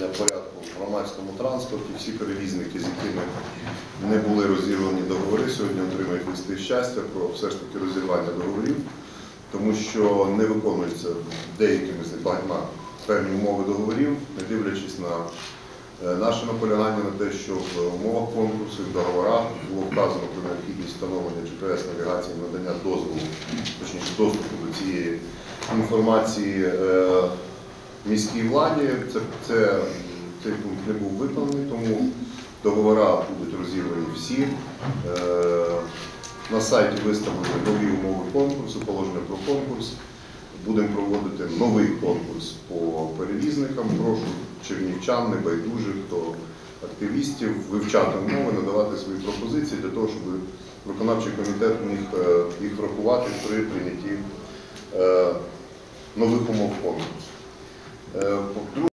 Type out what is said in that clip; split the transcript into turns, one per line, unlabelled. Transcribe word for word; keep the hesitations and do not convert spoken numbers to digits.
порядку в громадському транспорті. Всі перевізники, з якими не були розірвані договори, сьогодні отримають листи щастя про все ж таки розірвання договорів, тому що не виконуються деякими з них багатьма певні умови договорів, не дивлячись на наше наполягання на те, що в умовах конкурсу, в договорах було вказано про необхідність встановлення джі пі ес-навігації, надання дозволу, точніше доступу до цієї інформації е, міській владі. Це, це, цей пункт не був виконаний, тому договори будуть розірвані всі. Е, на сайті виставлені нові умови конкурсу, положення про конкурс. Будемо проводити новий конкурс по перевізникам. Прошу чернівчан, небайдужих, хто активістів, вивчати умови, надавати свої пропозиції для того, щоб виконавчий комітет міг їх врахувати при прийнятті нових умов конкурсу.